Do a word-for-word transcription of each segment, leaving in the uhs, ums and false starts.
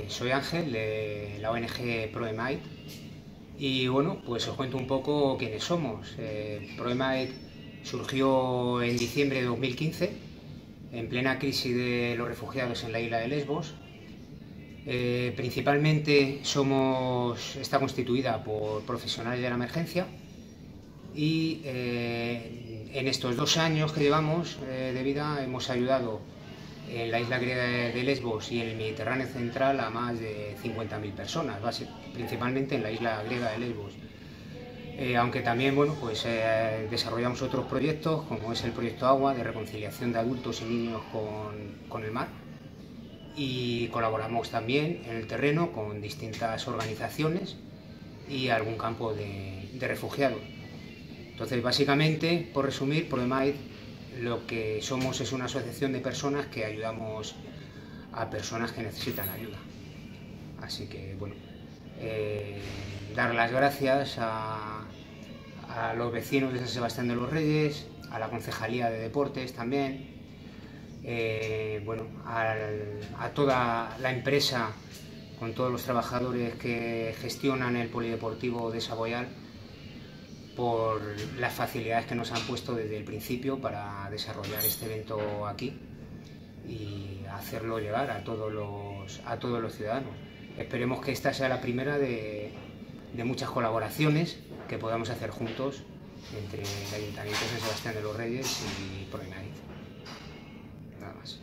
Eh, soy Ángel de la O N G ProEmite y bueno, pues os cuento un poco quiénes somos. Eh, ProEmite surgió en diciembre de dos mil quince, en plena crisis de los refugiados en la isla de Lesbos. Eh, principalmente somos, está constituida por profesionales de la emergencia y eh, en estos dos años que llevamos eh, de vida hemos ayudado en la isla griega de Lesbos y en el Mediterráneo central a más de cincuenta mil personas, principalmente en la isla griega de Lesbos. Eh, aunque también bueno, pues, eh, desarrollamos otros proyectos, como es el proyecto Agua, de reconciliación de adultos y niños con, con el mar, y colaboramos también en el terreno con distintas organizaciones y algún campo de, de refugiados. Entonces, básicamente, por resumir, ProEmite lo que somos es una asociación de personas que ayudamos a personas que necesitan ayuda. Así que, bueno, eh, dar las gracias a, a los vecinos de San Sebastián de los Reyes, a la Concejalía de Deportes también, eh, bueno, al, a toda la empresa con todos los trabajadores que gestionan el polideportivo de Saboyal, por las facilidades que nos han puesto desde el principio para desarrollar este evento aquí y hacerlo llegar a todos los, a todos los ciudadanos. Esperemos que esta sea la primera de, de muchas colaboraciones que podamos hacer juntos entre el Ayuntamiento de San Sebastián de los Reyes y ProEmite. Nada más.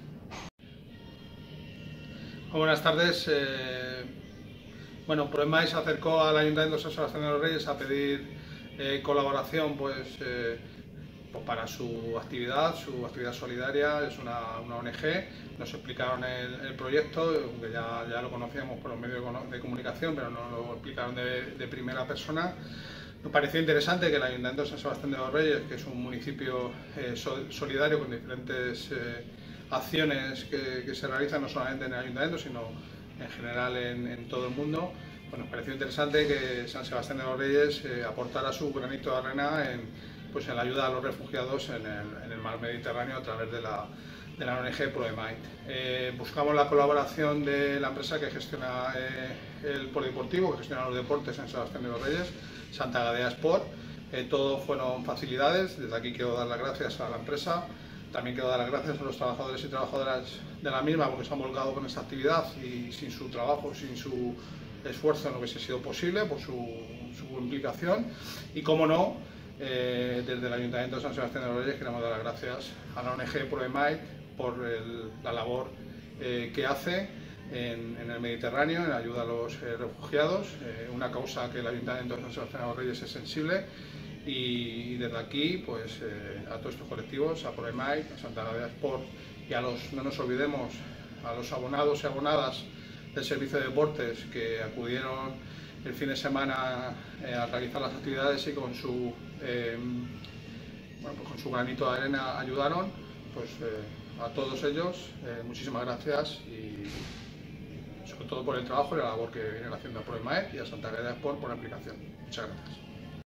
Buenas tardes. Eh, bueno, ProEmite se acercó al Ayuntamiento de San Sebastián de los Reyes a pedir Eh, colaboración pues, eh, pues para su actividad, su actividad solidaria. Es una, una O N G. Nos explicaron el, el proyecto, que ya, ya lo conocíamos por los medios de comunicación, pero nos lo explicaron de, de primera persona. Nos pareció interesante que el Ayuntamiento de San Sebastián de los Reyes, que es un municipio eh, solidario con diferentes eh, acciones que, que se realizan no solamente en el Ayuntamiento, sino en general en, en todo el mundo, pues nos pareció interesante que San Sebastián de los Reyes eh, aportara su granito de arena en, pues en la ayuda a los refugiados en el, en el mar Mediterráneo a través de la, de la O N G ProEmite. Eh, buscamos la colaboración de la empresa que gestiona eh, el polideportivo, que gestiona los deportes en San Sebastián de los Reyes, Santa Gadea Sport. Eh, todo fueron facilidades. Desde aquí quiero dar las gracias a la empresa. También quiero dar las gracias a los trabajadores y trabajadoras de la misma, porque se han volcado con esta actividad y sin su trabajo, sin su esfuerzo no hubiese sido posible, por su, su implicación. Y como no, eh, desde el Ayuntamiento de San Sebastián de los Reyes queremos dar las gracias a la O N G ProEmite por el, la labor eh, que hace en, en el Mediterráneo, en ayuda a los eh, refugiados, eh, una causa que el Ayuntamiento de San Sebastián de los Reyes es sensible. Y desde aquí, pues eh, a todos estos colectivos, a ProEmite, a Santa Gadea Sport y a los, no nos olvidemos, a los abonados y abonadas del Servicio de Deportes que acudieron el fin de semana eh, a realizar las actividades y con su, eh, bueno, pues con su granito de arena ayudaron, pues eh, a todos ellos eh, muchísimas gracias y sobre todo por el trabajo y la labor que vienen haciendo a ProEmite y a Santa Gadea Sport por la implicación. Muchas gracias.